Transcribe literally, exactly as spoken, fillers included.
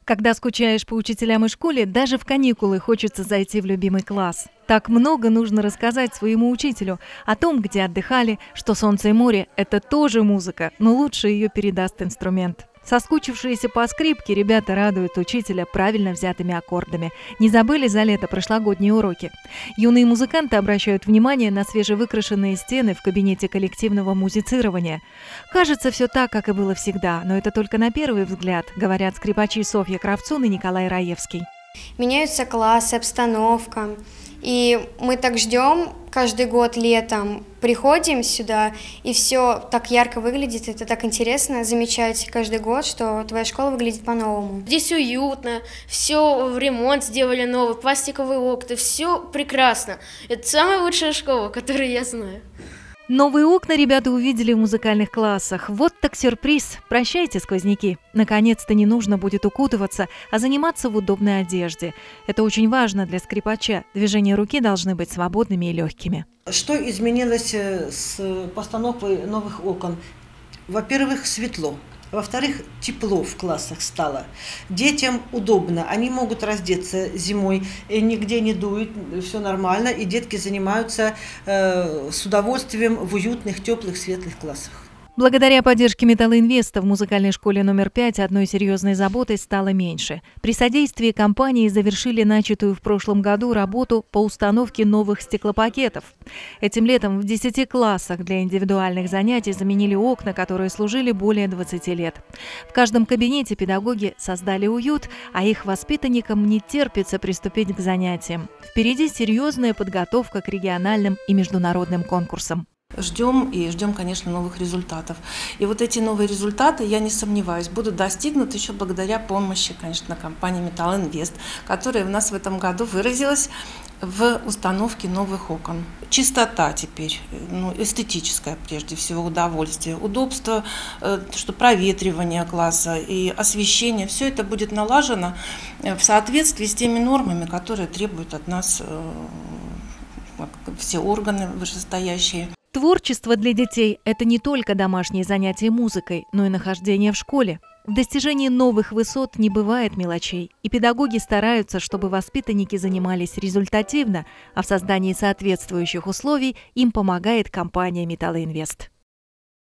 Когда скучаешь по учителям и школе, даже в каникулы хочется зайти в любимый класс. Так много нужно рассказать своему учителю о том, где отдыхали, что солнце и море – это тоже музыка, но лучше ее передаст инструмент. Соскучившиеся по скрипке ребята радуют учителя правильно взятыми аккордами. Не забыли за лето прошлогодние уроки. Юные музыканты обращают внимание на свежевыкрашенные стены в кабинете коллективного музицирования. Кажется, все так, как и было всегда, но это только на первый взгляд, говорят скрипачи Софья Кравцун и Николай Раевский. Меняются классы, обстановка. И мы так ждем каждый год летом, приходим сюда, и все так ярко выглядит, это так интересно замечать каждый год, что твоя школа выглядит по-новому. Здесь уютно, все в ремонт сделали новый, пластиковые окна, все прекрасно. Это самая лучшая школа, которую я знаю. Новые окна ребята увидели в музыкальных классах. Вот так сюрприз. Прощайте, сквозняки. Наконец-то не нужно будет укутываться, а заниматься в удобной одежде. Это очень важно для скрипача. Движения руки должны быть свободными и легкими. Что изменилось с постановкой новых окон? Во-первых, светло. Во-вторых, тепло в классах стало. Детям удобно, они могут раздеться зимой, нигде не дует, все нормально, и детки занимаются э, с удовольствием в уютных, теплых, светлых классах. Благодаря поддержке Металлинвеста в музыкальной школе номер пять одной серьезной заботой стало меньше. При содействии компании завершили начатую в прошлом году работу по установке новых стеклопакетов. Этим летом в десяти классах для индивидуальных занятий заменили окна, которые служили более двадцати лет. В каждом кабинете педагоги создали уют, а их воспитанникам не терпится приступить к занятиям. Впереди серьезная подготовка к региональным и международным конкурсам. Ждем и ждем, конечно, новых результатов. И вот эти новые результаты, я не сомневаюсь, будут достигнуты еще благодаря помощи, конечно, компании Металлинвест, которая у нас в этом году выразилась в установке новых окон. Чистота теперь, ну, эстетическое прежде всего удовольствие, удобство, что проветривание класса и освещение, все это будет налажено в соответствии с теми нормами, которые требуют от нас все органы вышестоящие. Творчество для детей – это не только домашние занятия музыкой, но и нахождение в школе. В достижении новых высот не бывает мелочей, и педагоги стараются, чтобы воспитанники занимались результативно, а в создании соответствующих условий им помогает компания «Металлинвест».